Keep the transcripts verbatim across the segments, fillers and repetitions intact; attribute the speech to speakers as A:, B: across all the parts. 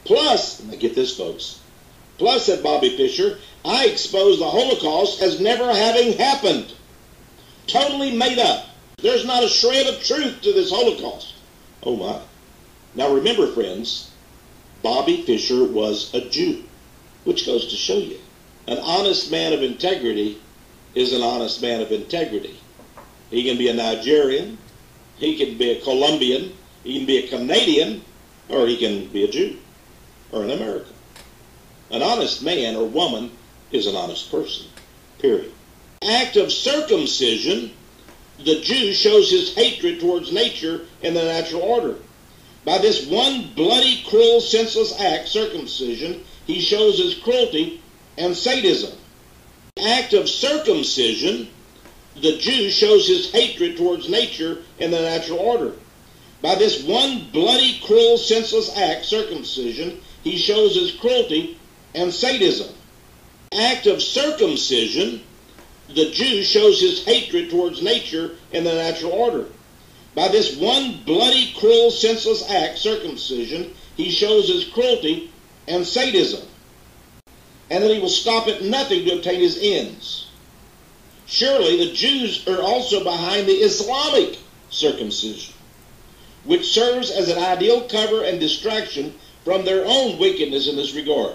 A: Plus, now get this, folks, plus, said Bobby Fischer, I expose the Holocaust as never having happened. Totally made up. There's not a shred of truth to this Holocaust. Oh my. Now remember, friends, Bobby Fischer was a Jew, which goes to show you, an honest man of integrity is an honest man of integrity. He can be a Nigerian, he can be a Colombian, he can be a Canadian, or he can be a Jew, or an American. An honest man or woman is an honest person, period. Act of circumcision, the Jew shows his hatred towards nature and the natural order. By this one bloody, cruel, senseless act, circumcision, he shows his cruelty and sadism. Act of circumcision, the Jew shows his hatred towards nature and the natural order. By this one bloody, cruel, senseless act, circumcision, he shows his cruelty and sadism. Act of circumcision, the Jew shows his hatred towards nature and the natural order. By this one bloody, cruel, senseless act, circumcision, he shows his cruelty and sadism, and that he will stop at nothing to obtain his ends. Surely the Jews are also behind the Islamic circumcision, which serves as an ideal cover and distraction from their own wickedness in this regard.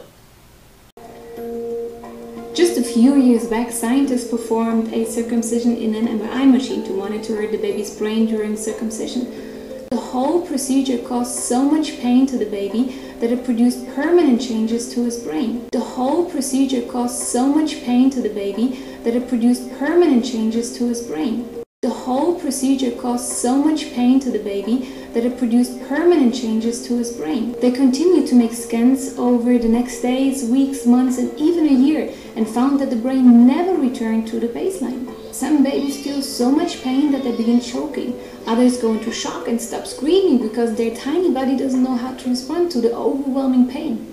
B: Just a few years back, scientists performed a circumcision in an M R I machine to monitor the baby's brain during circumcision. The whole procedure caused so much pain to the baby that it produced permanent changes to his brain. The whole procedure caused so much pain to the baby that it produced permanent changes to his brain. The whole procedure caused so much pain to the baby that it produced permanent changes to his brain. They continued to make scans over the next days, weeks, months, and even a year, and found that the brain never returned to the baseline. Some babies feel so much pain that they begin choking. Others go into shock and stop screaming because their tiny body doesn't know how to respond to the overwhelming pain.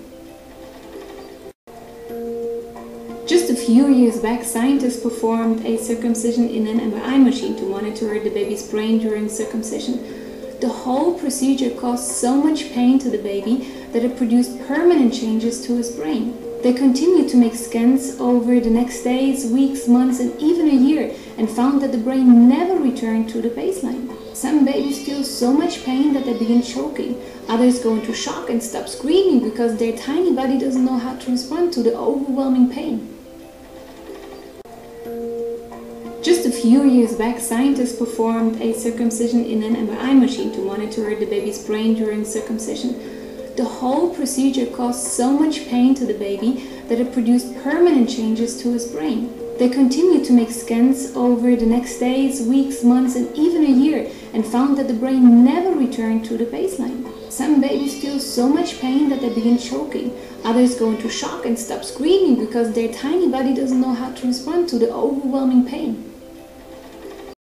B: Just a few years back, scientists performed a circumcision in an M R I machine to monitor the baby's brain during circumcision. The whole procedure caused so much pain to the baby that it produced permanent changes to his brain. They continued to make scans over the next days, weeks, months, and even a year, and found that the brain never returned to the baseline. Some babies feel so much pain that they begin choking. Others go into shock and stop screaming because their tiny body doesn't know how to respond to the overwhelming pain. Just a few years back, scientists performed a circumcision in an M R I machine to monitor the baby's brain during circumcision. The whole procedure caused so much pain to the baby that it produced permanent changes to his brain. They continued to make scans over the next days, weeks, months, and even a year, and found that the brain never returned to the baseline. Some babies feel so much pain that they begin choking. Others go into shock and stop screaming because their tiny body doesn't know how to respond to the overwhelming pain.